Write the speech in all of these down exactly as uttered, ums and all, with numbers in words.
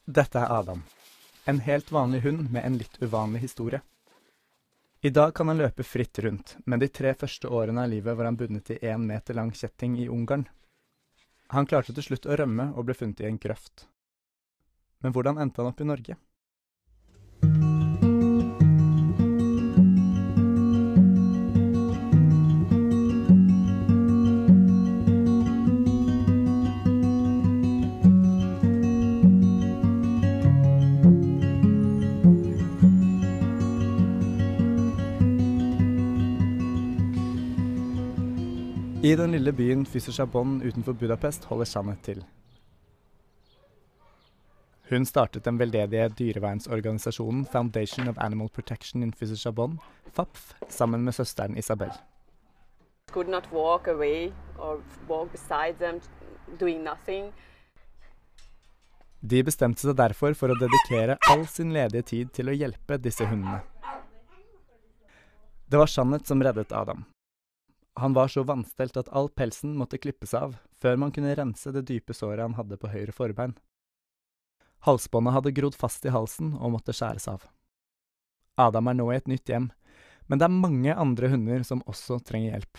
Dette er Adam, en helt vanlig hund med en litt uvanlig historie. I dag kan han løpe fritt rundt, men de tre første årene av livet var han bundet i en meter lang kjetting i Ungarn. Han klarte til slutt å rømme og ble funnet i en grøft. Men hvordan endte han opp i Norge? I den lille byen Füzesabon utenfor Budapest holder Jeanette til. Hun startet den veldedige dyrevernsorganisasjonen Foundation of Animal Protection in Füzesabon, F A P F, sammen med søsteren Isabel. Could not walk away or walk beside them, doing nothing. De bestemte seg derfor for å dedikere all sin ledige tid til å hjelpe disse hundene. Det var Jeanette som reddet Adam. Han var så vannstelt at all pelsen måtte klippes av, før man kunne rense det dype såret han hadde på høyre forbein. Halsbåndet hadde grodd fast i halsen og måtte skjæres av. Adam er nå i et nytt hjem, men det er mange andre hunder som også trenger hjelp.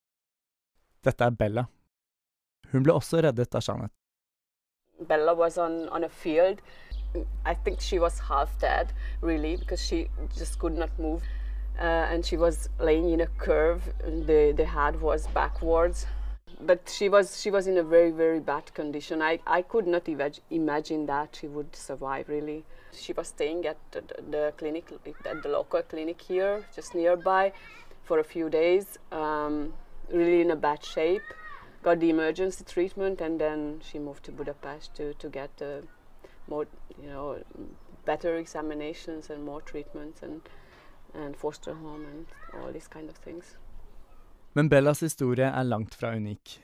Dette er Bella. Hun ble også reddet av Jeanette. Bella was on, on a field. I think she was half dead, really, because she just could not move. Uh, and she was laying in a curve. The the head was backwards, but she was she was in a very very bad condition. I I could not imag imagine that she would survive. Really, she was staying at the, the clinic, at the local clinic here, just nearby, for a few days. Um, really in a bad shape. Got the emergency treatment, and then she moved to Budapest to to get uh, more, you know, better examinations and more treatments and. and foster home and all these kind of things. Men Bellas historie er langt fra unik.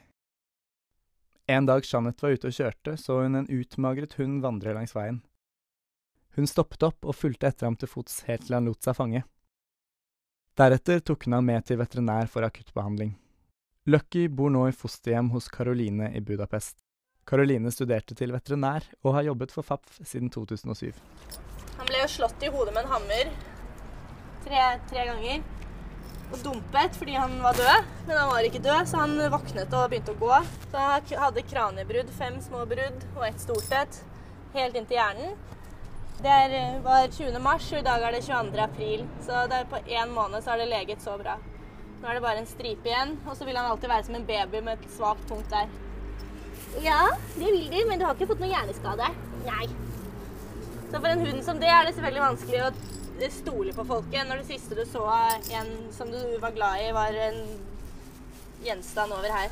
En dag Jeanette var ute og kjørte, så hun en utmagret hund vandre langs veien. Hun stoppet opp og fulgte etter ham til fots helt til han lot seg fange. Deretter tok hun han med til veterinær for akuttbehandling. Lucky bor nå i fosterhjem hos Caroline i Budapest. Caroline studerte til veterinær og har jobbet for F A P F siden to tusen og syv. Han ble jo slått i hodet med en hammer. Tre, tre ganger, og dumpet fordi han var død, men han var ikke død, så han våknet og begynte å gå. Så han hadde kraniebrudd, fem små brudd og et stort et, helt inn til hjernen. Det var tjuende mars, og i dag er det tjueandre april, så det er på en måned så har det leget så bra. Nå er det bare en stripe igjen, og så vil han alltid være som en baby med et svagt punkt der. Ja, det vil du, men du har ikke fått noen hjerneskade. Nei. Så for en hund som det er det selvfølgelig vanskelig å stole på folket når det siste du så en som du var glad i var en gjenstand over her.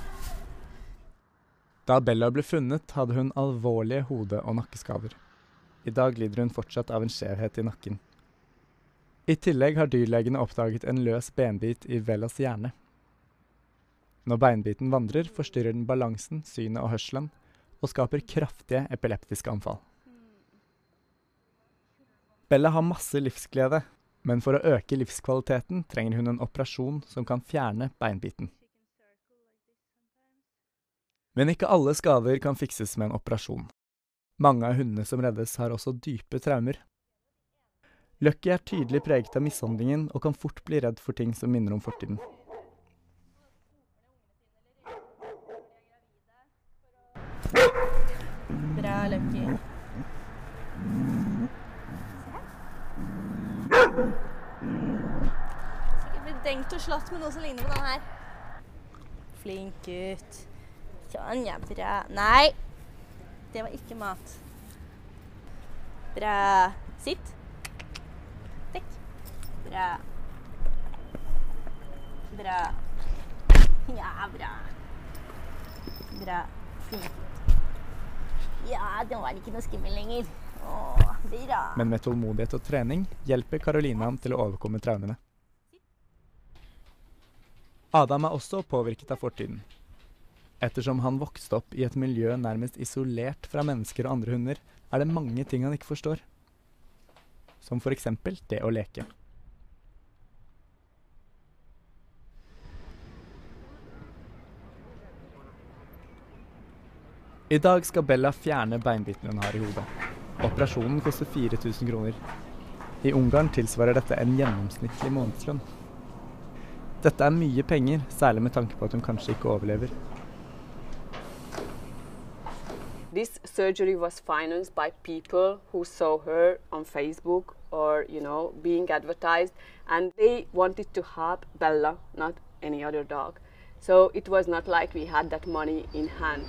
Da Bella ble funnet, hadde hun alvorlige hode- og nakkeskader. I dag lider hun fortsatt av en skjevhet i nakken. I tillegg har dyrlegene oppdaget en løs benbit i Bellas hjerne. Når beinbiten vandrer, forstyrrer den balansen, synet og hørselen, og skaper kraftige epileptiske anfall. Bella har masse livsglede, men for å øke livskvaliteten trenger hun en operasjon som kan fjerne beinbiten. Men ikke alle skader kan fikses med en operasjon. Mange av hundene som reddes har også dype traumer. Lucky er tydelig preget av mishandlingen og kan fort bli redd for ting som minner om fortiden. Bra, Lucky. Sikkert blitt dengt og slått med noe som ligner på den her. Flink gutt. Sånn, ja, bra. Nei, det var ikke mat. Bra. Sitt. Dekk. Bra. Bra. Ja, bra. Bra. Fint. Ja, det var ikke noe skummel lenger. Åh, bra. Men med tålmodighet og trening hjelper Caroline ham til å overkomme traumene. Adam er også påvirket av fortiden. Ettersom han vokste opp i et miljø nærmest isolert fra mennesker og andre hunder, er det mange ting han ikke forstår. Som for eksempel det å leke. I dag skal Bella fjerne beinbiten hun har i hodet. Operasjonen koster fire tusen kroner. I Ungarn tilsvarer dette en gjennomsnittlig månedslønn. Dette er mye penger, særlig med tanke på at hun kanskje ikke overlever. This surgery was financed by people who saw her on Facebook or, you know, being advertised, and they wanted to have Bella, not any other dog. So it was not like we had that money in hand.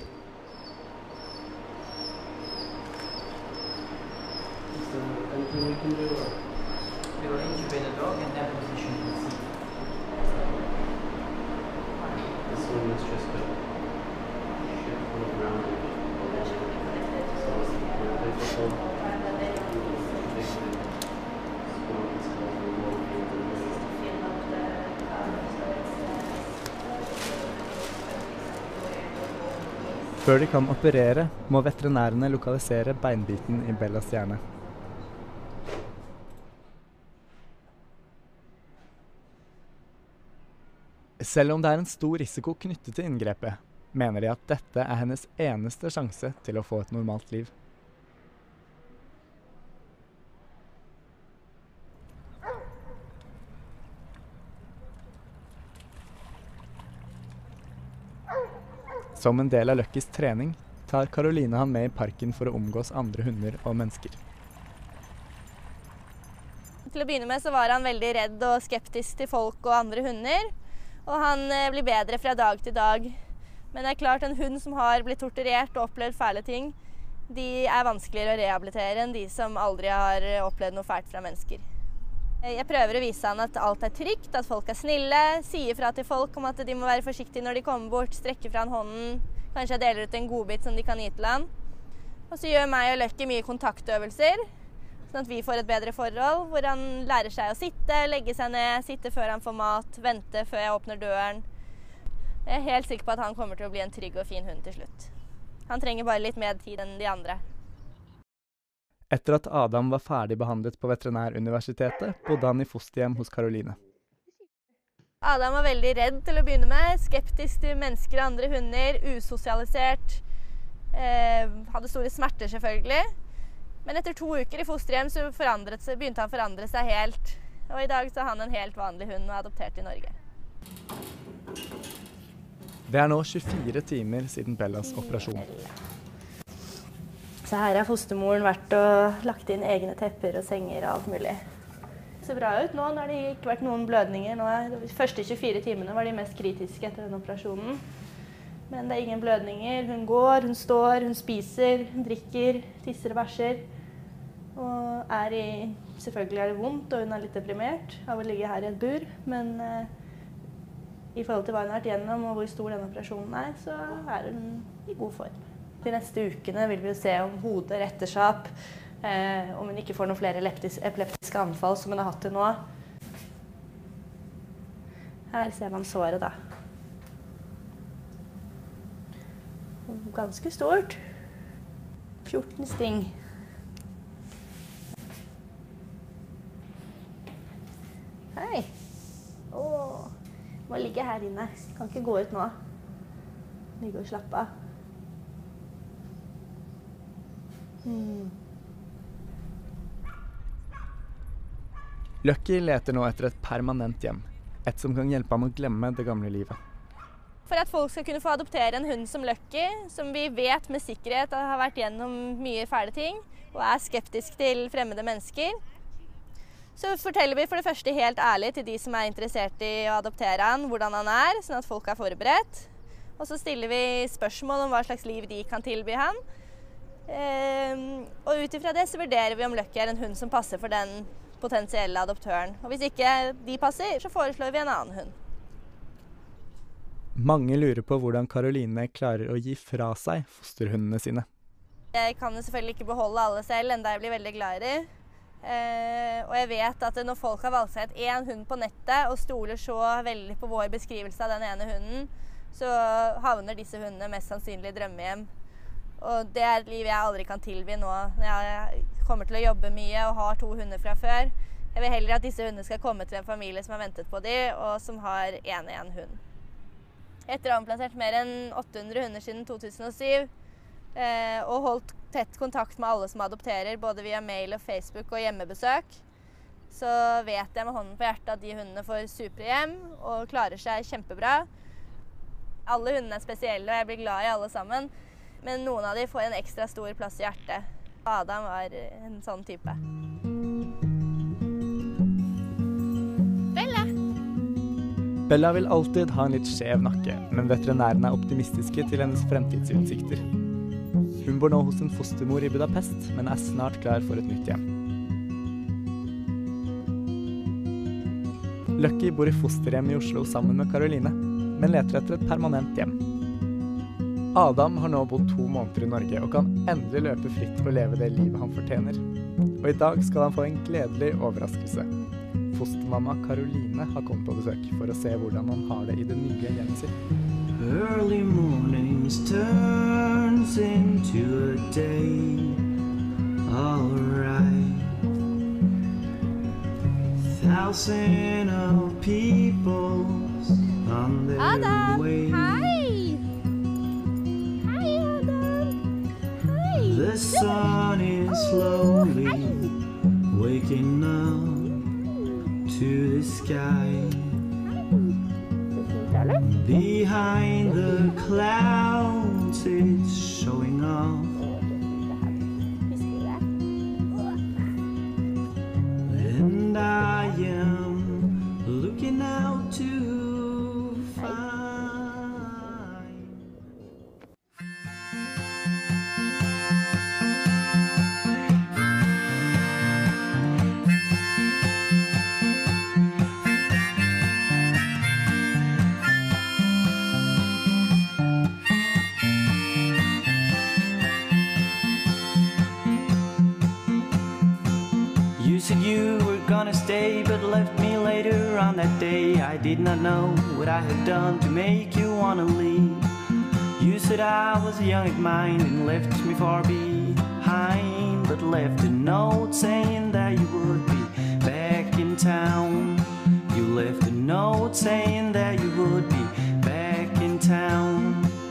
So anything we can do? We will intubate the dog and then position the seat. This one is just a shift on the ground. Før de kan operere, må veterinærene lokalisere beinbiten i Bellas hjerne. Selv om det er en stor risiko knyttet til inngrepet, mener de at dette er hennes eneste sjanse til å få et normalt liv. Som en del av Luckys trening tar Caroline han med i parken for å omgås andre hunder og mennesker. Til å begynne med så var han veldig redd og skeptisk til folk og andre hunder, og han blir bedre fra dag til dag. Men det er klart en hund som har blitt torturert og opplevd fæle ting, de er vanskeligere å rehabilitere enn de som aldri har opplevd noe fælt fra mennesker. Jeg prøver å vise han at alt er trygt, at folk er snille, sier fra til folk om at de må være forsiktige når de kommer bort, strekker fra han hånden, kanskje jeg deler ut en godbit som de kan gi til han. Og så gjør meg og Lucky mye kontaktøvelser, sånn at vi får et bedre forhold, hvor han lærer seg å sitte, legge seg ned, sitte før han får mat, vente før jeg åpner døren. Jeg er helt sikker på at han kommer til å bli en trygg og fin hund til slutt. Han trenger bare litt mer tid enn de andre. Etter at Adam var ferdig behandlet på Veterinæruniversitetet, bodde han i fosterhjem hos Caroline. Adam var veldig redd til å begynne med, skeptisk til mennesker og andre hunder, usosialisert, eh, hadde store smerter selvfølgelig. Men etter to uker i fosterhjem så forandret, begynte han å forandre seg helt. Og i dag så er han en helt vanlig hund og er adoptert i Norge. Det er nå tjuefire timer siden Bellas operasjon. Så her har fostermoren vært og lagt inn egne tepper og senger og alt mulig. Det ser bra ut nå, når det ikke vært noen blødninger. Nå er de første tjuefire timene var de mest kritiske etter den operasjonen. Men det er ingen blødninger. Hun går, hun står, hun spiser, hun drikker, tisser og bæsjer. Og er i, selvfølgelig er det vondt, og hun er litt deprimert av å ligge her i et bur. Men eh, i forhold til hva hun har vært gjennom og hvor stor denne operasjonen er, så er hun i god form. De neste ukene vil vi jo se om hodet retter seg opp, eh, om hun ikke får noen flere epileptiske anfall som hun har hatt til nå. Her ser man såret da. Ganske stort. fjorten sting. Hei. Åh, må ligge her inne. Kan ikke gå ut nå. Ligge og slappe av. Mm. Lucky leter nå etter et permanent hjem, et som kan hjelpe ham å glemme det gamle livet. For at folk skal kunne få adoptere en hund som Lucky, som vi vet med sikkerhet har vært gjennom mye fæle ting, og er skeptisk til fremmede mennesker, så forteller vi for det første helt ærlig til de som er interessert i å adoptere han, hvordan han er, sånn at folk er forberedt. Og så stiller vi spørsmål om hva slags liv de kan tilby han. Um, og ut ifra det så vurderer vi om Lucky er en hund som passer for den potensielle adoptøren. Og hvis ikke de passer, så foreslår vi en annen hund. Mange lurer på hvordan Caroline klarer å gi fra seg fosterhundene sine. Jeg kan jo selvfølgelig ikke beholde alle selv, enda jeg blir veldig glad i dem. Uh, og jeg vet at når folk har valgt seg et én hund på nettet og stoler så veldig på vår beskrivelse av den ene hunden, så havner disse hundene mest sannsynlig i drømmehjem. Og det er et liv jeg aldri kan tilby nå, når jeg kommer til å jobbe mye og har to hunder fra før. Jeg vil heller at disse hundene skal komme til en familie som har ventet på dem, og som har en en hund. Etter å ha omplassert mer enn åtte hundre hunder siden to tusen og syv, eh, og holdt tett kontakt med alle som adopterer, både via mail og Facebook og hjemmebesøk, så vet jeg med hånden på hjertet at de hundene får supre hjem og klarer seg kjempebra. Alle hundene er spesielle, og jeg blir glad i alle sammen, men noen av de får en ekstra stor plass i hjertet. Adam var en sånn type. Bella! Bella vil alltid ha en litt skjev nakke, men veterinærene er optimistiske til hennes fremtidsutsikter. Hun bor nå hos en fostermor i Budapest, men er snart klar for et nytt hjem. Lucky bor i fosterhjem i Oslo sammen med Caroline, men leter etter et permanent hjem. Adam har nå bodd to måneder i Norge og kan endelig løpe fritt og leve det livet han fortjener. Og i dag skal han få en gledelig overraskelse. Fostermamma Caroline har kommet på besøk for å se hvordan han har det i det nye hjemmet sitt. Early mornings turns into a day. All right. Thousand of people on their Adam, way. hei! Hei, Adam! Hei! The sun is slowly waking up to the sky. Behind the clouds it's showing off. And I am looking out to find. You said you were gonna stay, but left me later on that day. I did not know what I had done to make you wanna leave. You said I was young at mind and left me far behind, but left a note saying that you would be back in town. You left a note saying that you would be back in town.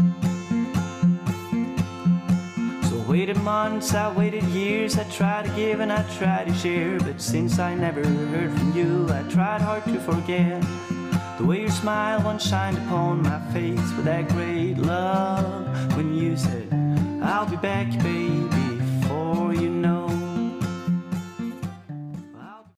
I waited months, I waited years, I tried to give and I tried to share, but since I never heard from you, I tried hard to forget the way your smile once shined upon my face with that great love when you said, I'll be back, baby.